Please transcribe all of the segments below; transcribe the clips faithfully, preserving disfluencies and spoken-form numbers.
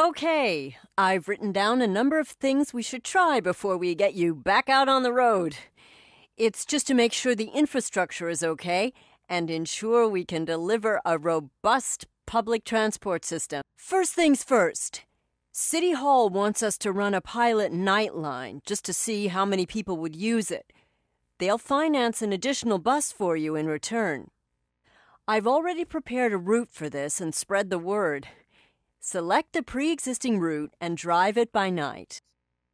Okay, I've written down a number of things we should try before we get you back out on the road. It's just to make sure the infrastructure is okay and ensure we can deliver a robust public transport system. First things first, City Hall wants us to run a pilot nightline just to see how many people would use it. They'll finance an additional bus for you in return. I've already prepared a route for this and spread the word. Select a pre-existing route and drive it by night.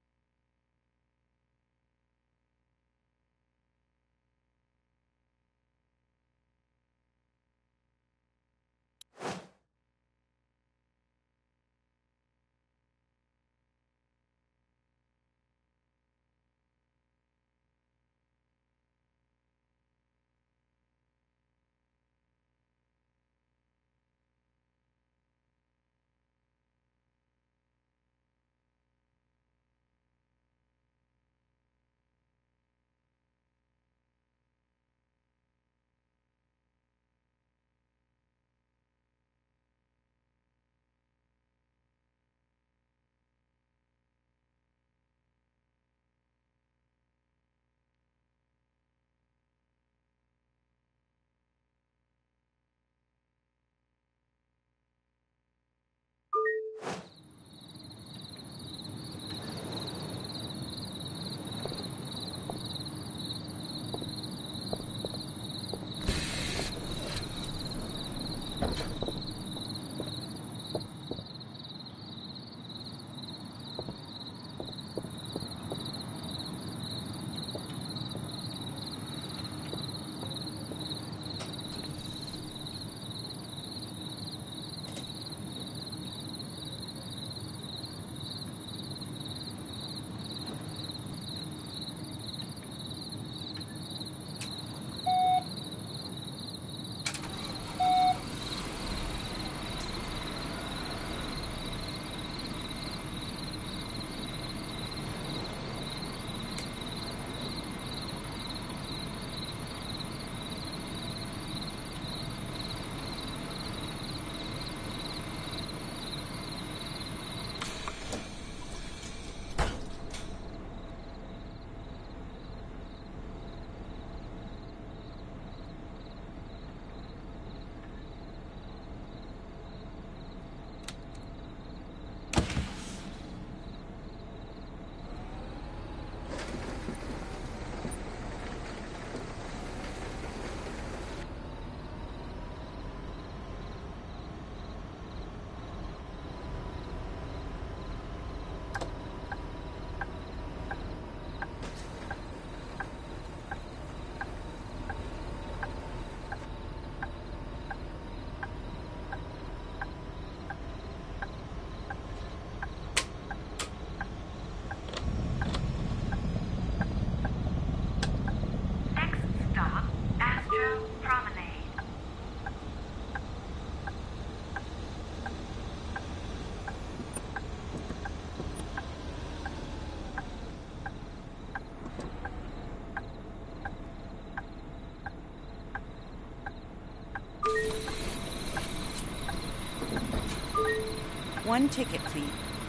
One ticket, please.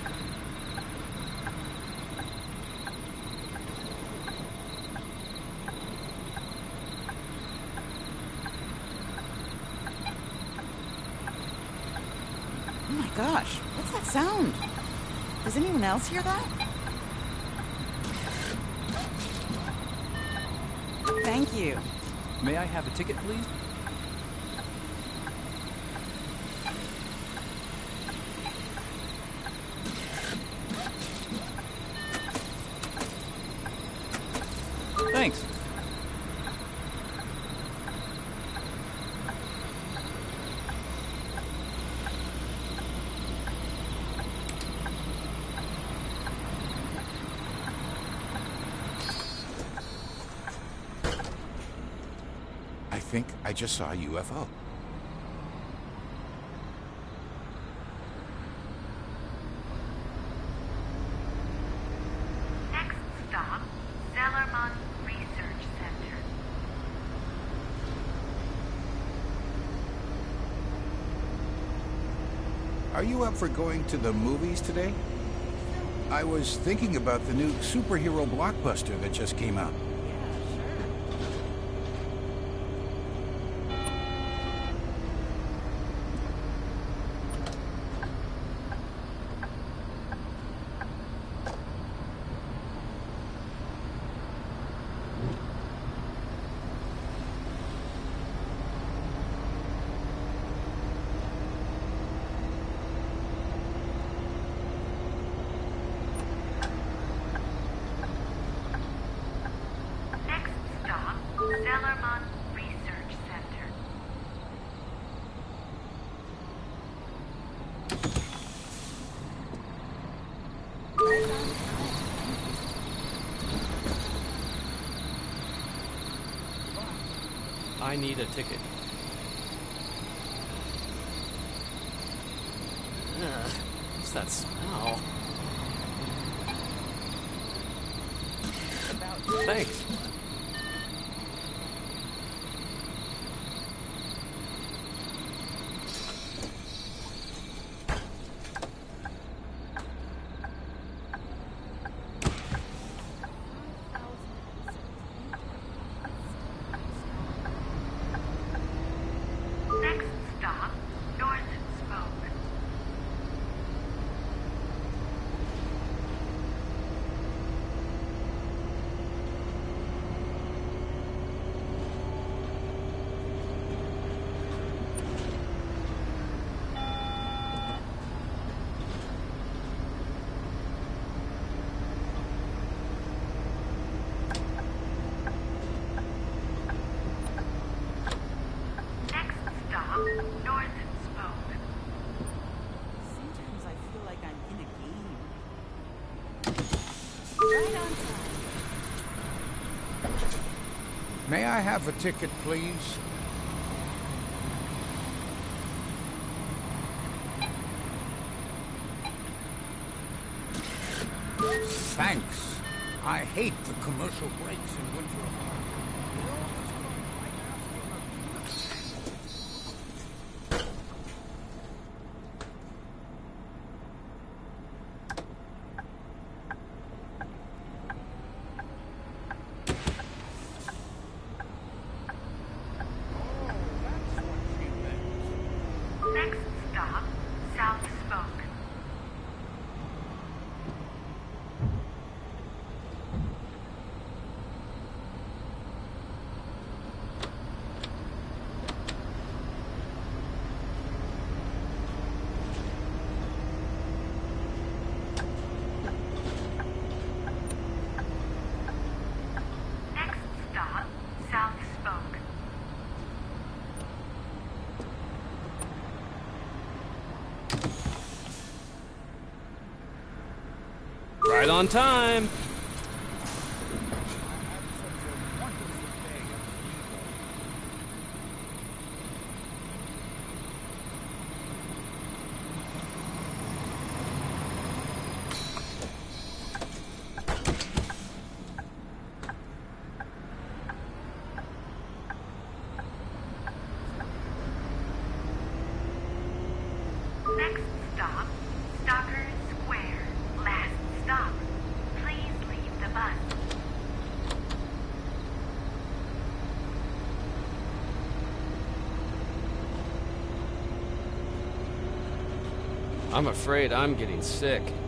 Oh my gosh, what's that sound? Does anyone else hear that? Thank you. May I have a ticket, please? Thanks. I think I just saw a U F O. Next stop, Zellerman Research Center. Are you up for going to the movies today? I was thinking about the new superhero blockbuster that just came out. Next stop, Zellerman Research Center. I need a ticket. Ugh, what's that smell? Thanks. Next stop, North Spoke. Next stop, North Spoke. Sometimes I feel like I'm in a game. Right on time. May I have a ticket, please? Thanks. I hate the commercial breaks in Winter. Next stop, South Spoke. Next stop, South Spoke. Right on time. Next stop, Stockers Square. Last stop. Please leave the bus. I'm afraid I'm getting sick.